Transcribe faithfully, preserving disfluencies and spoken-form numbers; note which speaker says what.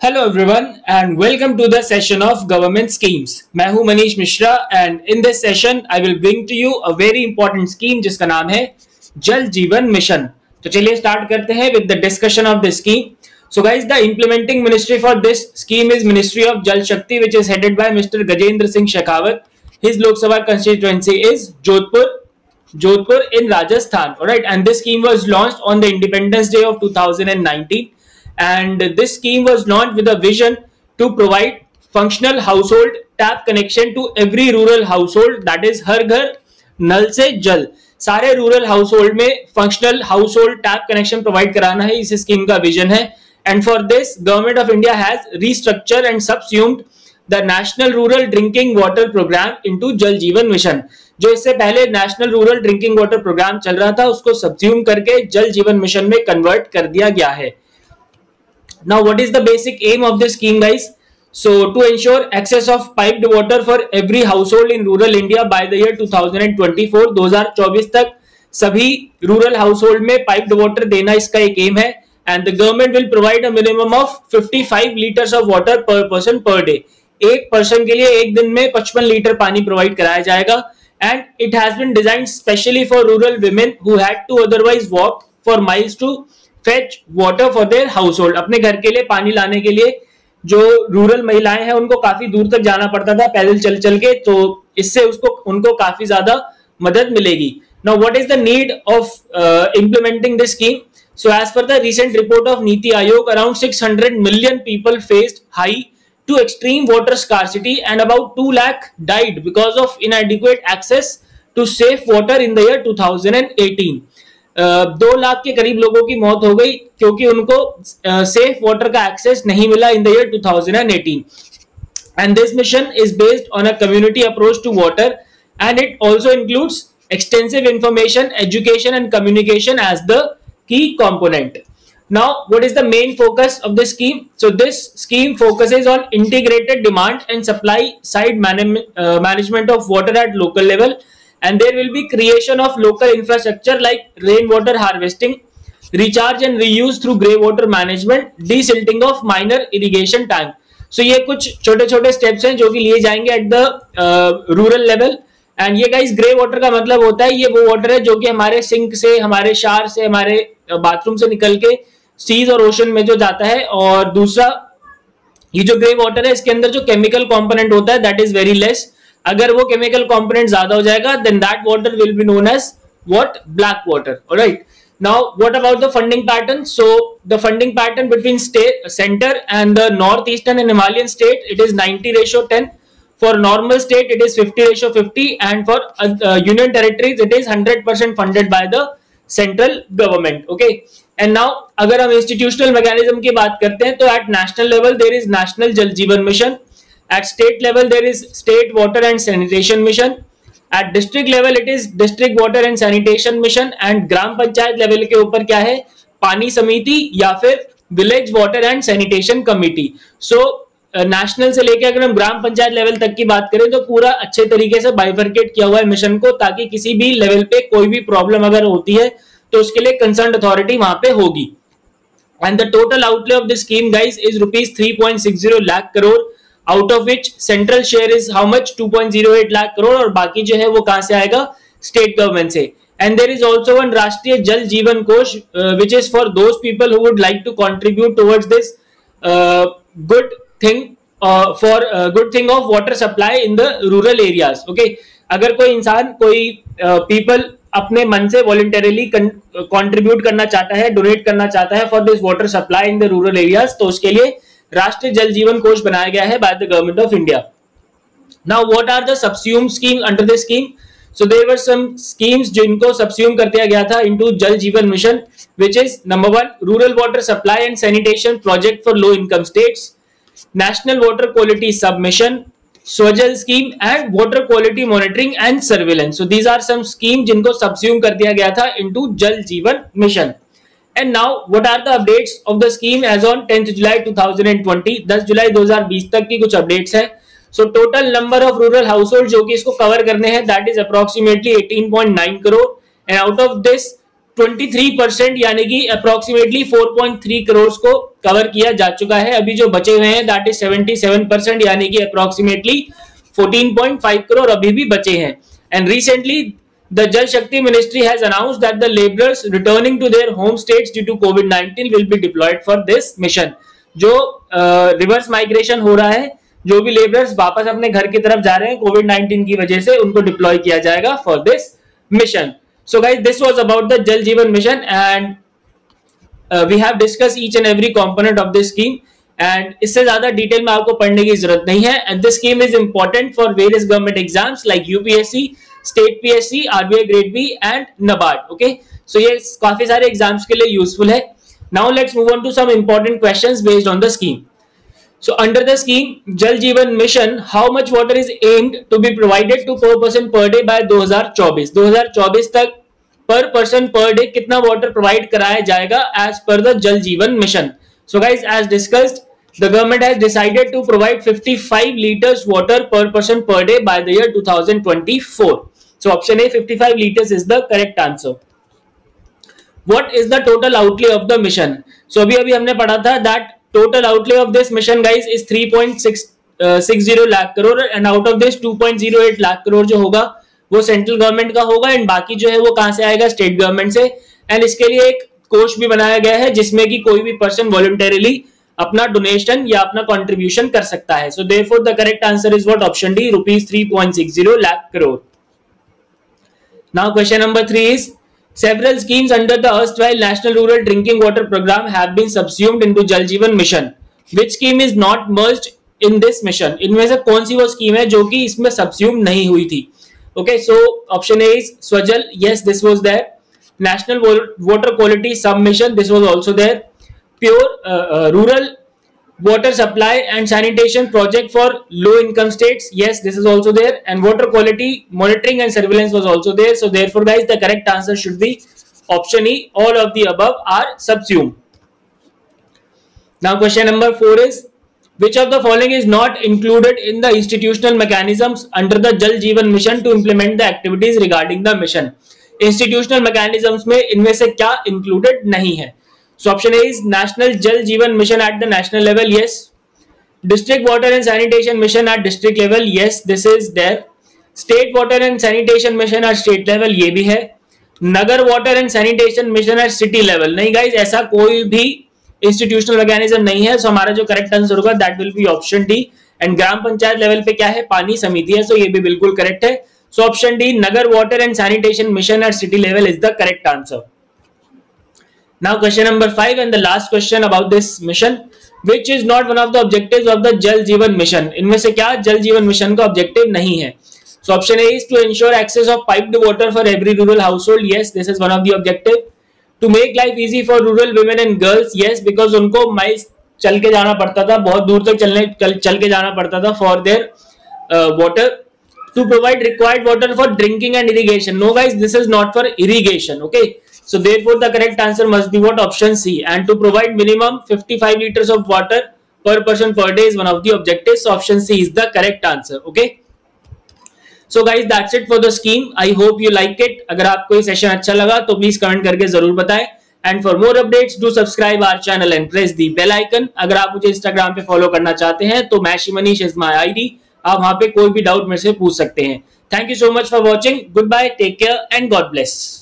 Speaker 1: Hello everyone and welcome to the session of government schemes. मैं हूं Manish Mishra and in this session I will bring to you a very important scheme जिसका नाम है जल Jeevan mission. तो चलिए start करते हैं with the discussion of this scheme. So guys, the implementing ministry for this scheme is Ministry of Jal Shakti, which is headed by Mister Gajendra Singh Shekhawat. His Lok Sabha constituency is Jodhpur, Jodhpur in Rajasthan. Alright, and this scheme was launched on the Independence Day of two thousand nineteen. And this scheme was launched with a vision to provide functional household tap connection to every rural household, that is हर घर नल से जल. सारे rural household में functional household tap connection provide कराना है, इस scheme का vision है. And for this government of India has restructure and subsumed the national rural drinking water programme into Jal Jeevan mission. जो इससे पहले national rural drinking water programme चल रहा था उसको सबस्यूम करके जल जीवन मिशन में कन्वर्ट कर दिया गया है. Now, what is the basic aim of this scheme, guys? So, to ensure access of piped water for every household in rural India by the year twenty twenty-four, दो हज़ार चौबीस तक सभी रूरल हाउसहोल्ड में पाइप्ड वाटर देना इसका एक aim है. And the government will provide a minimum of पचपन litres of water per person per day. एक पर्सन के लिए एक दिन में पचपन लीटर पानी प्रोवाइड कराया जाएगा. And it has been designed specially for rural women who had to otherwise walk for miles to fetch water for their household. अपने घर के लिए पानी लाने के लिए जो रूरल महिलाएं हैं उनको काफी दूर तक जाना पड़ता था पैदल चल चल के, तो इससे उसको उनको काफी ज्यादा मदद मिलेगी. Now what is the need of implementing this scheme? So as per the recent report of NITI Aayog, around six hundred million people faced high to extreme water scarcity and about two lakh died because of inadequate access to safe water in the year two thousand eighteen. Uh, दो लाख के करीब लोगों की मौत हो गई क्योंकि उनको सेफ uh, वाटर का एक्सेस नहीं मिला in the year two thousand eighteen. And this mission is based on a community approach to water and it also includes extensive information, education and communication as the key component. Now what is the main focus of this scheme? So this scheme focuses on integrated demand and supply side management of water at local level. And there will be creation of local infrastructure like rainwater harvesting, recharge and reuse through grey water management, desilting of minor irrigation tank. So ये कुछ छोटे छोटे steps हैं जो कि लिए जाएंगे at the uh, rural level. And ये guys grey water का मतलब होता है ये वो water है जो कि हमारे sink से, हमारे shower से, हमारे bathroom से निकल के seas और ocean में जो जाता है. और दूसरा ये जो grey water है इसके अंदर जो chemical component होता है that is very less. अगर वो केमिकल कंपोनेंट ज्यादा हो जाएगा then that water will be known as what black water. Alright, now what about the funding pattern? So the funding pattern between state centre and the north eastern and Himalayan state it is ninety ratio ten. For normal state it is fifty ratio fifty and for union territories it is hundred percent funded by the central government. Okay, and now अगर हम institutional mechanism की बात करते हैं तो at national level there is national Jal Jeevan mission. At state level, there is State Water and Sanitation Mission. At district level, it is District Water and Sanitation Mission. And gram panchayat level के ऊपर क्या है? पानी समिति या फिर Village Water and Sanitation Committee. So national uh, से लेके अगर हम ग्राम पंचायत लेवल तक की बात करें तो पूरा अच्छे तरीके से बाइफरकेट किया हुआ है मिशन को, ताकि किसी भी लेवल पे कोई भी प्रॉब्लम अगर होती है तो उसके लिए कंसर्न अथॉरिटी वहां पे होगी. And the total outlay of this scheme guys is rupees three point six zero lakh crore, out of which central share is how much two point zero eight lakh crore, और बाकी जो है वो कहां से आएगा? स्टेट गवर्नमेंट से. And there is also one Rashtriya Jal Jeevan Kosh which is for those people who would like to contribute towards this good thing for good thing of water supply in the rural areas. Okay, अगर कोई इंसान कोई people uh, अपने मन से voluntarily contribute करना चाहता है, डोनेट करना चाहता है for this water supply in the rural areas, तो उसके लिए राष्ट्रीय जल जीवन कोष बनाया गया है by the government of India. Now what are the subsume scheme under this scheme? So there were some schemes जिनको सबस्यूम कर दिया गया था into Jal Jeevan mission, which is number one rural water supply and sanitation project for low income states, national water quality sub mission, Swajal scheme and water quality monitoring and surveillance. So these are some scheme जिनको subsume कर दिया गया था into Jal Jeevan mission. And now, what are the updates of the scheme as on tenth July twenty twenty? Ten July दो हज़ार बीस तक की कुछ अपडेट्स हैं. So total number of rural households जो कि इसको कवर करने हैं that is approximately eighteen point nine crore, and out of this तेईस परसेंट यानी कि अप्रोक्सीमेटली चार पॉइंट तीन करोड़ को कवर किया जा चुका है। अभी जो बचे हुए हैं दैट इज सतहत्तर परसेंट यानी कि अप्रोक्सीमेटली चौदह पॉइंट पाँच करोड़ अभी भी बचे हैं। And recently the Jal Shakti ministry has announced that the labourers returning to their home states due to COVID nineteen will be deployed for this mission. जो रिवर्स uh, माइग्रेशन हो रहा है, जो भी लेबरर्स वापस अपने घर की तरफ जा रहे हैं कोविड नाइनटीन की वजह से, उनको डिप्लॉय किया जाएगा for this mission. So guys, this was about the Jal Jeevan Mission, and uh, we have discussed each and every component of this scheme. And इससे ज्यादा डिटेल में आपको पढ़ने की जरूरत नहीं है। And this scheme is important for various government exams like U P S C, State P S C, R B I Grade B, and NABARD. Okay, so ये काफी सारे एग्जाम्स के लिए यूजफुल है। Now let's move on to some important questions based on the scheme. So under the scheme Jal Jeevan Mission, how much water is aimed to be provided to per person per day by दो हज़ार चौबीस दो हज़ार चौबीस तक पर person per day कितना water provide कराया जाएगा as per the Jal Jeevan mission. So guys, as discussed, the government has decided to provide पचपन litres water per person per day by the year two thousand twenty four. So option A पचपन litres is the correct answer. What is the total outlay of the mission? So अभी अभी हमने पढ़ा था that total outlay of this mission guys is three point six zero lakh crore, and out of this to point zero eight lakh crore जो होगा वो central government का होगा, एंड बाकी जो है वो कहां से आएगा? स्टेट गवर्नमेंट से। एंड इसके लिए एक कोष भी बनाया गया है जिसमें कि कोई भी पर्सन वॉलंटरीली अपना डोनेशन या अपना कंट्रीब्यूशन कर सकता है। So therefore the correct answer is what? Option D, rupees three point six zero lakh crore. Now question number three is several schemes under the erstwhile national rural drinking water program have been subsumed into Jal Jeevan Mission. Which scheme is not merged in this mission? इनमें से कौन सी वो scheme है जो कि इसमें सबस्यूम नहीं हुई थी? Okay, so option A is Swajal. Yes, this was there. National Water Quality Submission. This was also there. Pure uh, uh, Rural Water Supply and Sanitation Project for Low Income States. Yes, this is also there. And Water Quality Monitoring and Surveillance was also there. So therefore, guys, the correct answer should be option E. All of the above are subsumed. Now, question number four is, which of the following is not included in the institutional mechanisms under the Jal Jeevan Mission to implement the activities regarding the mission? Institutional mechanisms में इनमें से क्या included नहीं है? So option A is National Jal Jeevan Mission at the national level. Yes. District Water and Sanitation Mission at district level. Yes, this is there. State Water and Sanitation Mission at state level. ये भी है. Nagar Water and Sanitation Mission at city level. नहीं guys, ऐसा कोई भी institutional mechanism नहीं है। सो so, हमारा जो करेक्ट आंसर होगा that will be option D. And gram panchayat level पे क्या है? पानी समिति है। सो so, ये भी बिल्कुल करेक्ट है। So option D, nagar water and sanitation mission at city level is the correct answer. Now question number five and the last question about this mission, which is not one of the objectives of the Jal Jeevan mission? इनमें से क्या जल Jeevan mission का objective नहीं है? So option A is to ensure access of piped water for every rural household. Yes, this is one of the objective. To make life easy for rural women and girls. Yes, because उनको miles चल के जाना पड़ता था, बहुत दूर तक चलने चल के जाना पड़ता था for their water. To provide required water for drinking and irrigation. No guys, this is not for irrigation. Okay, so therefore the correct answer must be what? Option C. And to provide minimum fifty-five liters of water per person per day is one of the objectives. So option C is the correct answer. Okay. So guys, that's it for the scheme. I hope you like it. अगर आपको ये session अच्छा लगा तो please comment करके जरूर बताएं। And for more updates, do subscribe our channel and press the bell icon. अगर आप मुझे इंस्टाग्राम पे फॉलो करना चाहते हैं तो मैशी Manish is my ID. आप वहां पे कोई भी डाउट मेरे से पूछ सकते हैं। Thank you so much for watching. Goodbye, take care and God bless.